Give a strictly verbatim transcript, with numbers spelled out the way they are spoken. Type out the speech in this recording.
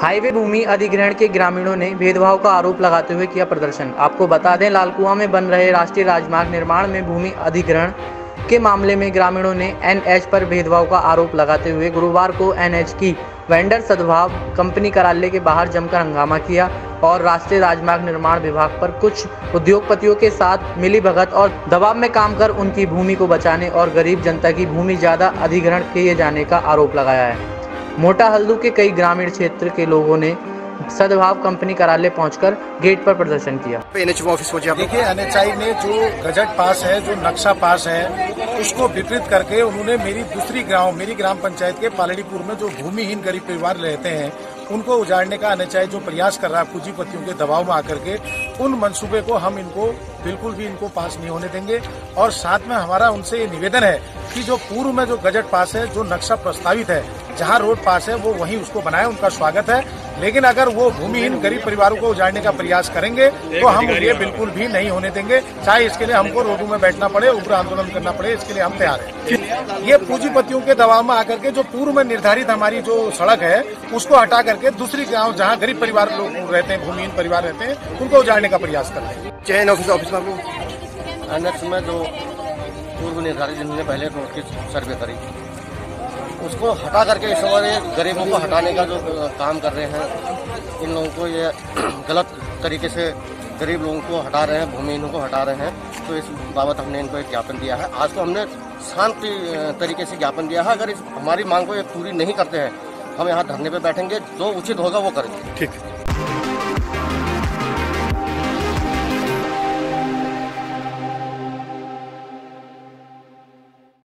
Highway भूमि अधिग्रहण के ग्रामीणों ने भेदभाव का आरोप लगाते हुए किया प्रदर्शन। आपको बता दें, लालकुआं में बन रहे राष्ट्रीय राजमार्ग निर्माण में भूमि अधिग्रहण के मामले में ग्रामीणों ने एनएच पर भेदभाव का आरोप लगाते हुए गुरुवार को एनएच की वेंडर सद्भाव कंपनी कार्यालय के बाहर जमकर हंगामा किया और राष्ट्रीय राजमार्ग निर्माण विभाग पर कुछ उद्योगपतियों के साथ मिलीभगत और दबाव में काम कर उनकी भूमि को बचाने और गरीब जनता की भूमि ज्यादा अधिग्रहण किए जाने का आरोप लगाया है। मोटा हल्दू के कई ग्रामीण क्षेत्र के लोगों ने सद्भाव कंपनी कार्यालय पहुंचकर गेट पर प्रदर्शन किया। एनएच ऑफिस पहुंचे। देखिए, एनएचआई ने जो गजट पास है, जो नक्शा पास है, उसको विकृत करके उन्होंने मेरी दूसरी ग्राम मेरी ग्राम पंचायत के पालड़ीपुर में जो भूमिहीन गरीब परिवार रहते हैं उनको उजाड़ने का एनएचआई जो प्रयास कर रहा है पूंजीपतियों के दबाव में आकर के, उन मंसूबे को हम इनको बिल्कुल भी इनको पास नहीं होने देंगे। और साथ में हमारा उनसे ये निवेदन है कि जो पूर्व में जो गजट पास है, जो नक्शा प्रस्तावित है, जहां रोड पास है वो वहीं उसको बनाए, उनका स्वागत है। लेकिन अगर वो भूमिहीन गरीब परिवारों को उजाड़ने का प्रयास करेंगे तो हम ये बिल्कुल भी नहीं होने देंगे, चाहे इसके लिए हमको रोडों में बैठना पड़े, उग्र आंदोलन करना पड़े, इसके लिए हम तैयार हैं। ये पूंजीपतियों के दबाव में आकर के जो पूर्व में निर्धारित हमारी जो सड़क है उसको हटा करके दूसरी गांव जहां गरीब परिवार लोग रहते हैं, भूमिहीन परिवार रहते हैं, उनको उजाड़ने का प्रयास कर रहे हैं। चयन ऑफिस ऑफिस में एनएच में जो पूर्व निर्धारित जिन्होंने पहले रोड की सर्वे करी उसको हटा करके इस बार ये गरीबों को हटाने का जो काम कर रहे हैं, इन लोगों को ये गलत तरीके से गरीब लोगों को हटा रहे हैं, भूमिहीनों को हटा रहे हैं। तो इस बाबत हमने इनको एक ज्ञापन दिया है। आज तो हमने शांत तरीके से ज्ञापन दिया है। अगर इस हमारी मांग को ये पूरी नहीं करते हैं, हम यहाँ धरने पे बैठेंगे, जो उचित होगा वो करेंगे। ठीक।